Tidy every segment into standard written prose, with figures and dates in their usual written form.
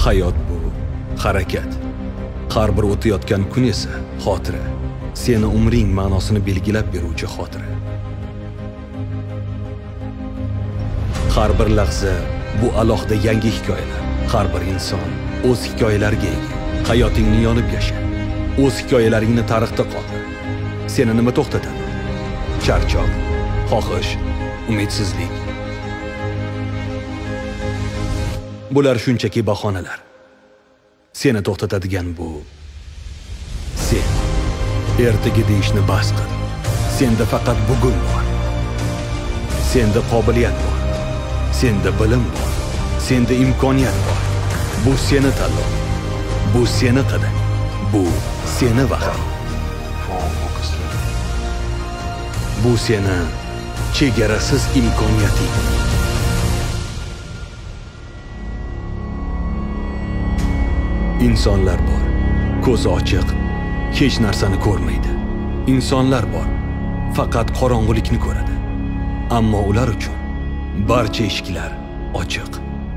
Hayot bu harakat. Har bir o'tayotgan kun esa xotira. Seni umring ma'nosini belgilab beruvchi xotira. Har bir lahza bu alohida yangi hikoyalar. Har bir inson o'z hikoyalariga ega. Hayotingni yonib yasha. O'z hikoyalaringni tarixda qoldir. Seni nima to'xtatadi? Charchoq, xohish, umidsizlik. Bular shunchaki bahonalar. Seni to'xtatadigan bu sen. Ertaga deyishni bas qil. Senda faqat bugun bor. Senda qobiliyat bor. Senda bilim bor. Senda imkoniyat bor. Bu seni tanlov. Bu seni qadam. Bu seni vaqt. Bu seni chegarasiz imkoniyating. İnsanlar bor, ko'zi ochiq, hech narsani ko'rmaydi. İnsanlar bor, faqat qorong'ulikni ko'radi. Ammo ular uchun barcha eshiklar ochiq.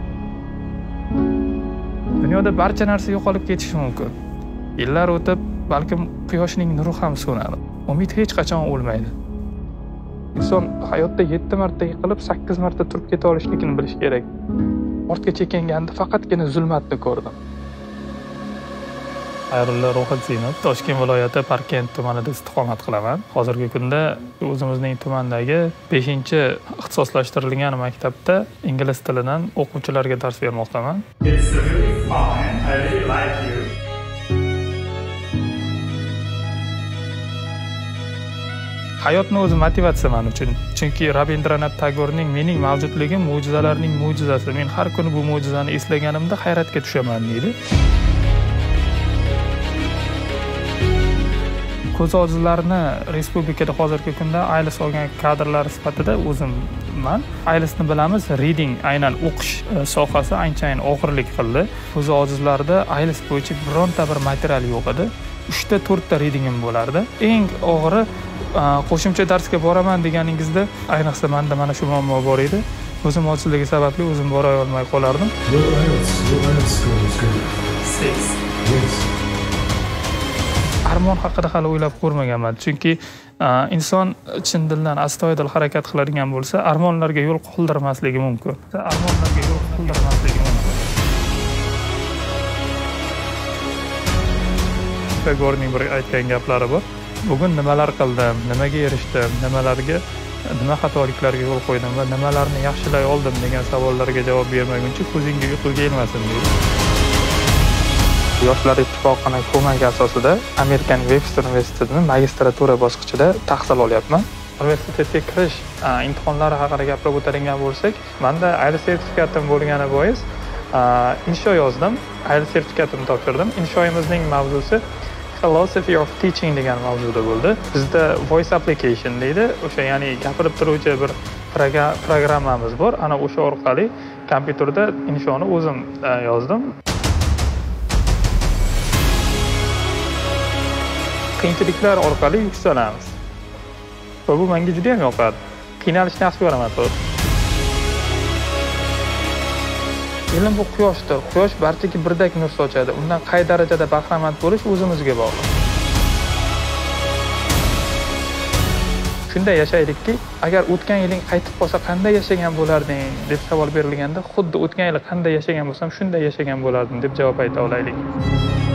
Dunyoda barcha narsa yo'qolib ketishi mumkin. Yillar o'tib, balkim quyoshning nuri ham so'nadi. Umid hech qachon o'lmaydi. Inson hayotda 7 marta yiqilib, 8 marta turib keta olishligini bilish kerak. Ortga chekinganda faqatgina zulmatni ko'rdim. Xayrullo Ro'hit Zinov, Toshkent viloyati Parkent tumanida istiqomat qilaman. Hozirgi kunda o'zimizning tumandagi 5-ixtisoslashtirilgan maktabda ingliz tilidan o'quvchilarga dars bermoqdaman. It's really fun. I really like you. Hayotni o'zi motivatsiya men uchun. Chunki Rabindranath Tagorning mening mavjudligim mo'jizalarning mo'jizasi. Men har kuni bu mo'jizani eslaganimda hayratga tushaman deydi. Ko'z ojizlarni respublikada hozirgi kunda IELTS olgan kadrlar sifatida o'zimman. IELTSni bilamiz, reading aynan o'qish sohasi anchayin og'irlik qildi. Ko'z ojizlarda IELTS bo'yicha bironta bir material yo'q edi. 3-4 ta readingim bo'lardi. Eng og'iri qo'shimcha darsga boraman deganingizda, ayniqsa menda mana shu muammo bor edi. O'zim ojizligi sababli o'zim bora olmay qolardim. Your IELTS score is good. 6. Yes. Armon haqida hali o'ylab ko'rmaganman. Chunki inson chin dildan astoydil harakat qiladigan bo'lsa, armonlarga yo'l qoldirmasligi mumkin. Armonlarga yo'l qoldirmasligi mumkin. Tagorning bir aytgan gaplari bor. Bugun nimalar qildim, nimaga erishdim, nima xatoliklarga yo'l qo'ydim va nimalarni yaxshilay oldim degan savollarga javob bermaguncha ko'zingga uyqu kelmasin deydi. Yoshlar ittifoqining ko'magi asosida American Webster universitetining magistratura bosqichida tahsil olyapman. Universitetga kirish imtihonlari haqida gapirib o'tadigan bo'lsak, menda IELTS sertifikatim bo'lgani bois insho yozdim. IELTS sertifikatimni topshirdim. Inshoyimizning mavzusi Philosophy of Teaching degan mavzuda bo'ldi. Bizda voice application deydi. O'sha ya'ni gapirib turuvchi bir programmamiz bor. Ana o'sha orqali kompyuterda inshoni o'zim yozdim. Qiyinchiliklar orqali yuksalamiz. Va bu menga juda ham yoqadi. Qiynalishni yaxshi ko'raman to'g'ri. Ilm bu quyoshdir. Quyosh barchaga birdek nur sochadi. Undan qay darajada bahramand bo'lish o'zimizga bog'liq. Shunday yashaylikki, agar o'tgan yiling qaytib qolsa qanday yashagan bo'larding deb savol berilganda, xuddi o'tgan yil qanday yashagan bo'lsam, shunday yashagan bo'lardim deb javob ayta olaylik.